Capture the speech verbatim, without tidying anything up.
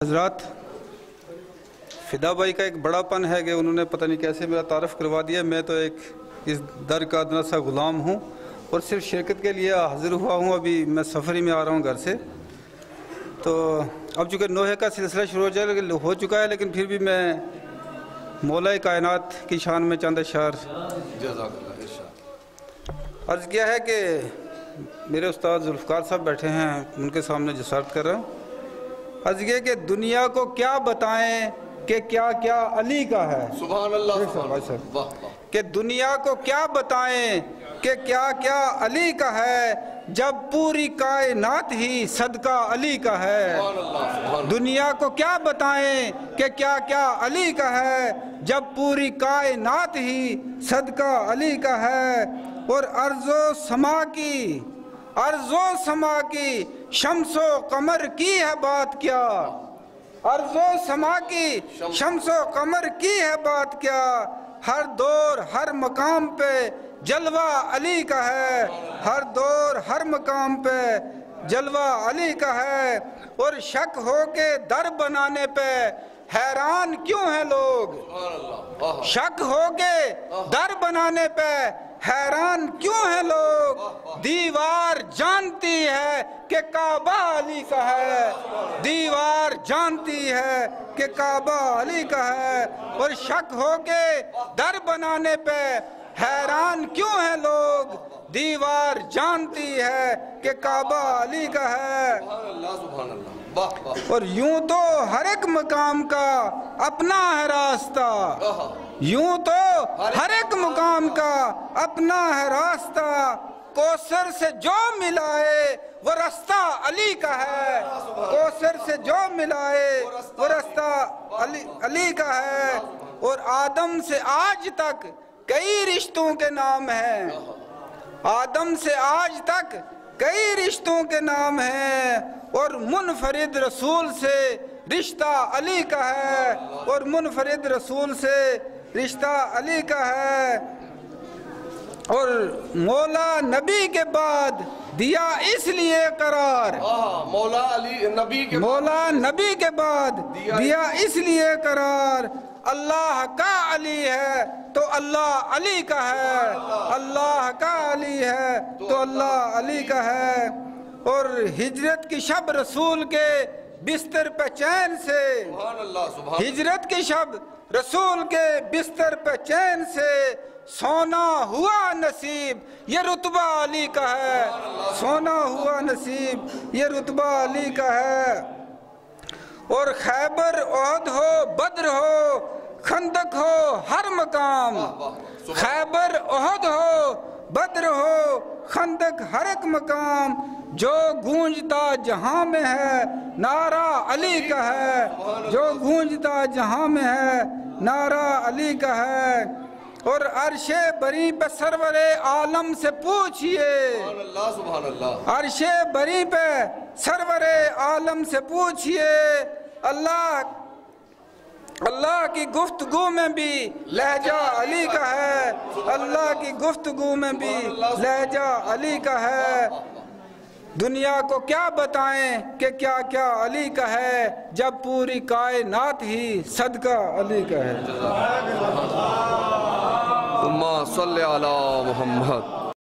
حضرات، فدا بھائی کا ایک بڑا پن ہے کہ انہوں نے پتہ نہیں کیسے میرا تعارف کروا دیا. میں تو ایک اس در کا ادنا سا غلام ہوں اور صرف شرکت کے لیے حاضر ہوا ہوں. ابھی میں سفر ہی میں آ رہا ہوں گھر سے. تو اب چونکہ نوحے کا سلسلہ شروع ہو جائے لیکن ہو چکا ہے، لیکن پھر بھی میں مولا کائنات کی شان میں چند اشعار عرض کیا ہے کہ میرے استاد ذوالفقار صاحب بیٹھے ہیں، ان کے سامنے جسارت کر رہا ہوں. عرض کیا کہ دنیا کو کیا بتائیں کہ کیا کیا علی کا ہے. سبحان اللہ. کہ دنیا کو کیا بتائیں کہ کیا کیا علی کا ہے، جب پوری کائنات ہی صدقہ علی کا ہے. دنیا کو کیا بتائیں کہ کیا کیا علی کا ہے، جب پوری کائنات ہی صدقہ علی کا ہے. اور ارض و سما کی ارض و سما کی شمس و قمر کی ہے بات کیا. ارض و سما کی شمس و قمر کی ہے بات کیا. ہر دور ہر مقام پہ جلوہ علی کا ہے. ہر دور ہر مقام پہ جلوہ علی کا ہے. اور شک ہو کے در بنانے پہ حیران کیوں ہیں لوگ. شک ہو کے در بنانے پہ حیران کیوں ہیں لوگ. دیوار جانتی ہے کہ کعبہ علی کا ہے. دیوار جانتی ہے کہ کعبہ علی کا ہے. اور شک ہو کے در بنانے پہ حیران کیوں ہیں لوگ. دیوار جانتی ہے کہ کعبہ علی کا ہے. اور یوں تو ہر ایک مقام کا اپنا ہے راستہ. یوں تو ہر ایک مقام کا اپنا ہے راستہ. کوثر سے جو ملائے وہ رستہ علی کا ہے. کوثر سے جو ملائے وہ رستہ علی علی کا ہے. اور آدم سے آج تک کئی رشتوں کے نام ہیں. آدم سے آج تک کئی رشتوں کے نام ہیں. اور منفرد رسول سے رشتہ علی کا ہے. اور منفرد رسول سے رشتہ علی کا ہے. اور مولا نبی کے بعد دیا اس لیے قرار. مولا علی نبی کے مولا نبی کے بعد دیا اس لیے قرار. اللہ کا علی ہے تو اللہ علی کا ہے. اللہ کا علی ہے تو اللہ علی کا ہے. اور ہجرت کی شب رسول کے بستر پہ چین سے ہجرت کی شب رسول کے بستر پہ چین سے سونا ہوا نصیب یہ رتبہ علی کا ہے. سونا ہوا نصیب یہ رتبہ علی کا ہے. اور خیبر احد ہو بدر ہو خندق ہو ہر مقام. خیبر احد ہو بدر ہو خندق ہر ایک مقام. جو گونجتا جہاں میں ہے نعرہ علی کا ہے. جو گونجتا جہاں میں ہے نعرہ علی کا ہے. اور عرش بری پہ سرور عالم سے پوچھئے. عرش بری پہ سرور عالم سے پوچھئے. اللہ اللہ کی گفتگو میں بھی لہجہ علی کا ہے. اللہ کی گفتگو میں بھی لہجہ علی کا ہے. دنیا کو کیا بتائیں کہ کیا کیا علی کا ہے، جب پوری کائنات ہی صدقہ علی کا ہے. اللہم صلی علی محمد.